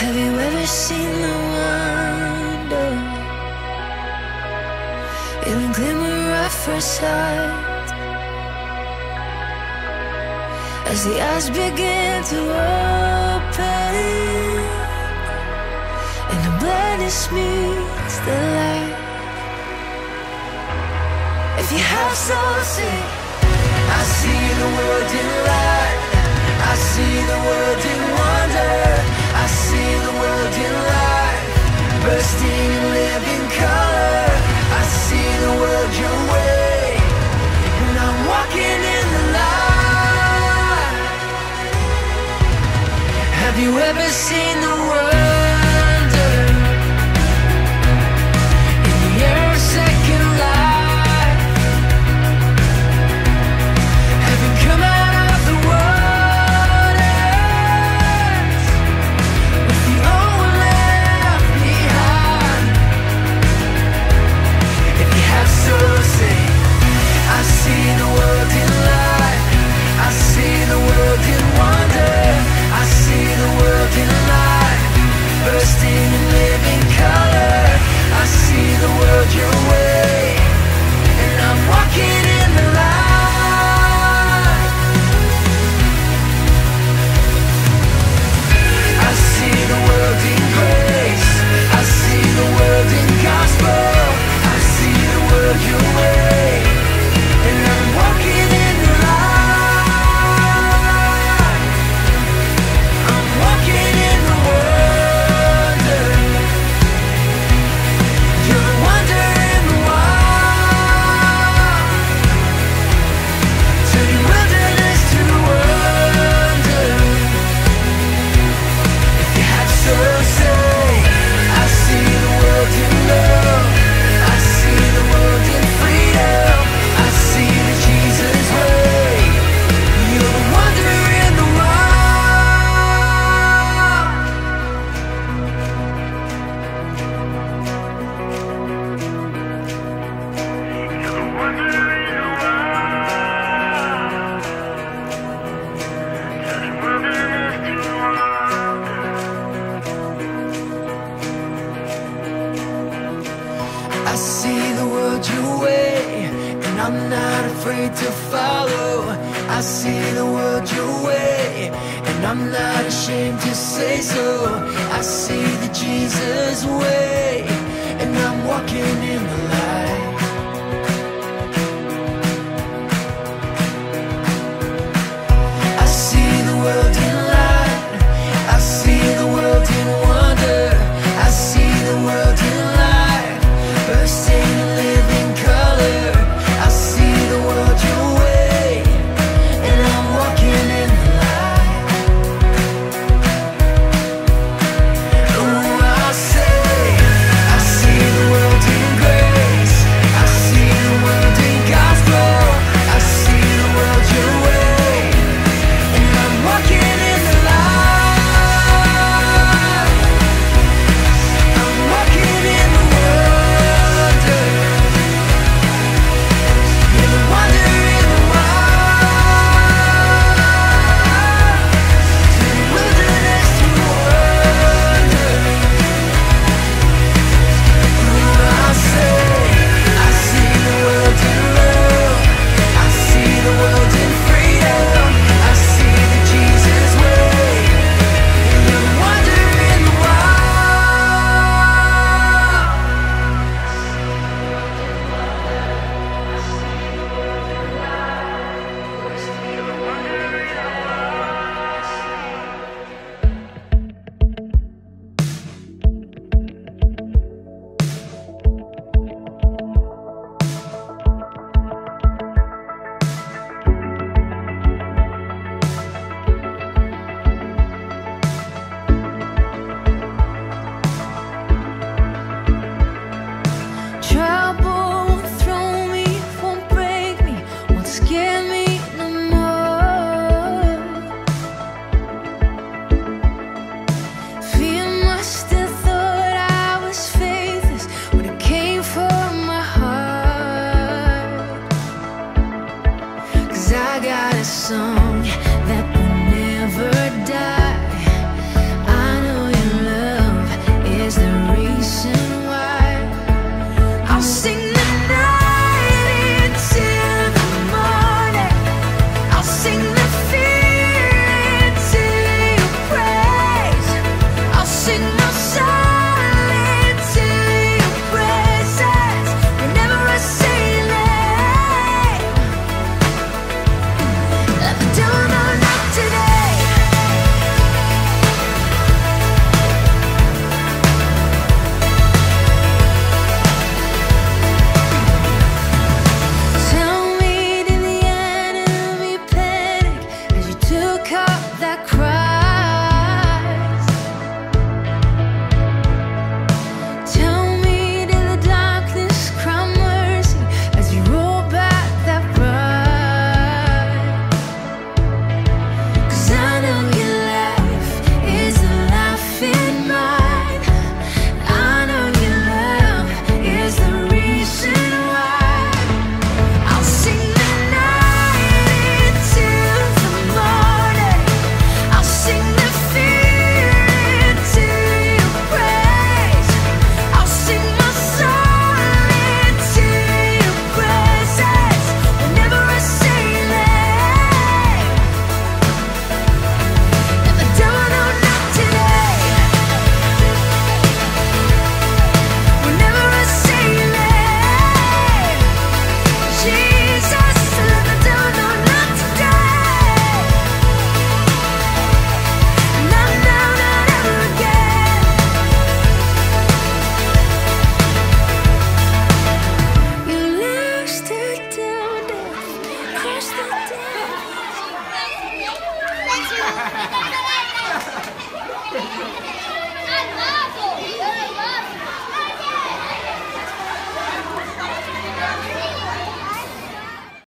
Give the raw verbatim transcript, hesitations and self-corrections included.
Have you ever seen the wonder in the glimmer at first sight? As the eyes begin to open and the blindness meets the light. If you have soul, say, I see the world in light. I see the world in wonder. I see the world in light, bursting in living color. I see the world your way, and I'm walking in the light. Have you ever seen the wonder in the air of second life? Have you come out of the waters with the old left behind? If you have soul, say, I see the world in light. I see the world in wonder. I see the world in light, bursting in living color. I see the world your way, and I'm walking in the light. I see the world in grace. I see the world in gospel. I see the world your way, and I'm walking in the light. I'm walking in the wonder. You're the wonder in the wild, turning wilderness to wonder. If you have soul, say, I see the world in love. I see the world in freedom. I see the Jesus way. You're the wonder in the wild. You're the wonder in the wild, turning wilderness to wonder. I see the world your way, and I'm not afraid to follow. I see the world your way, and I'm not ashamed to say so. I see the Jesus way, and I'm walking in the light. I see the world in light. I see the world in wonder. I see the world in light, bursting in living color. I see the world your way, and I'm walking in the light. Oh, I say, I see the world in grace. I see the world in gospel. I see the world your way, and I'm walking in the light. I'm walking in the wonder. You're the wonder in the wild, turning wilderness to wonder. Oh, I say, I see the world in love. I see the world in freedom. I see the Jesus way. You're the wonder in the wild. Trouble won't throw me, won't break me, won't scare me no more. Fear must have thought I was faithless when it came from my heart. 'Cause I got a song that will never die. I know you love Marvel!